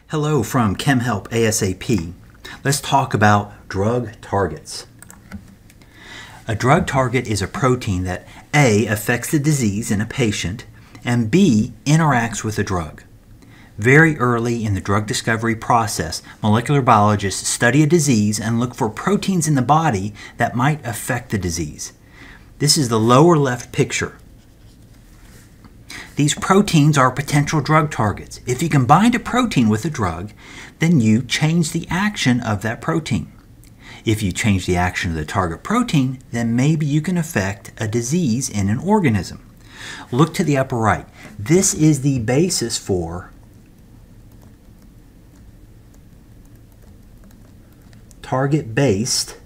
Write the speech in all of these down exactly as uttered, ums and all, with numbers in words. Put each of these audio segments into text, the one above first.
Hello from Chem Help ASAP. Let's talk about drug targets. A drug target is a protein that A, affects the disease in a patient, and B, interacts with the drug. Very early in the drug discovery process, molecular biologists study a disease and look for proteins in the body that might affect the disease. This is the lower left picture. These proteins are potential drug targets. If you can bind a protein with a drug, then you change the action of that protein. If you change the action of the target protein, then maybe you can affect a disease in an organism. Look to the upper right. This is the basis for target-based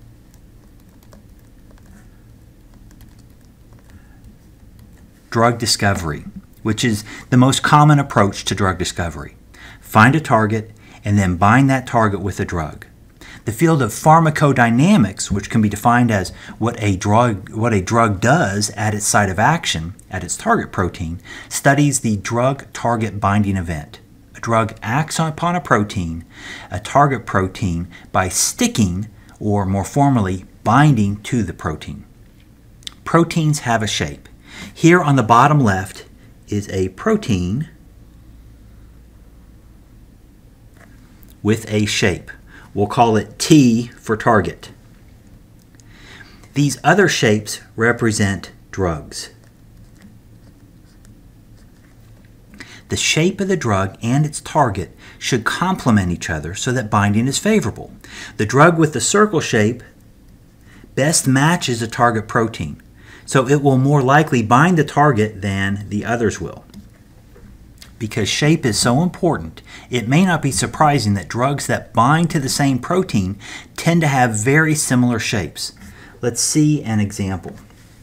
drug discovery, which is the most common approach to drug discovery. Find a target and then bind that target with a drug. The field of pharmacodynamics, which can be defined as what a drug what a drug does at its site of action, at its target protein, studies the drug-target binding event. A drug acts upon a protein, a target protein, by sticking, or more formally, binding to the protein. Proteins have a shape. Here on the bottom left is a protein with a shape. We'll call it T for target. These other shapes represent drugs. The shape of the drug and its target should complement each other so that binding is favorable. The drug with the circle shape best matches the target protein, so it will more likely bind the target than the others will. Because shape is so important, it may not be surprising that drugs that bind to the same protein tend to have very similar shapes. Let's see an example.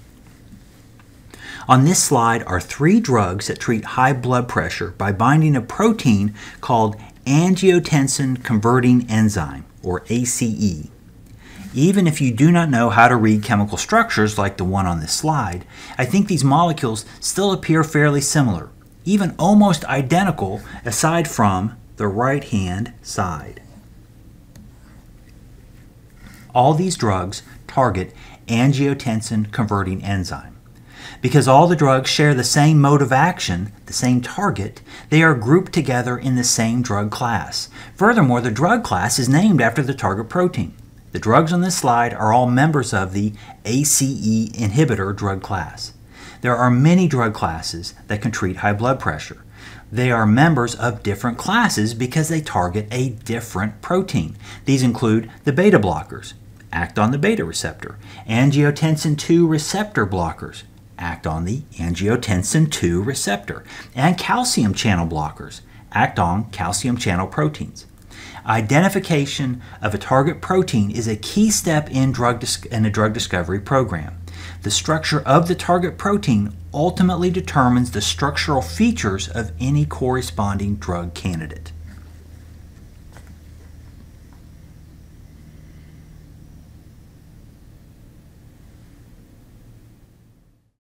On this slide are three drugs that treat high blood pressure by binding a protein called angiotensin-converting enzyme, or A C E. Even if you do not know how to read chemical structures like the one on this slide, I think these molecules still appear fairly similar, even almost identical aside from the right-hand side. All these drugs target angiotensin-converting enzyme. Because all the drugs share the same mode of action, the same target, they are grouped together in the same drug class. Furthermore, the drug class is named after the target protein. The drugs on this slide are all members of the A C E inhibitor drug class. There are many drug classes that can treat high blood pressure. They are members of different classes because they target a different protein. These include the beta blockers, act on the beta receptor, angiotensin two receptor blockers, act on the angiotensin two receptor, and calcium channel blockers, act on calcium channel proteins. Identification of a target protein is a key step in, drug in a drug discovery program. The structure of the target protein ultimately determines the structural features of any corresponding drug candidate.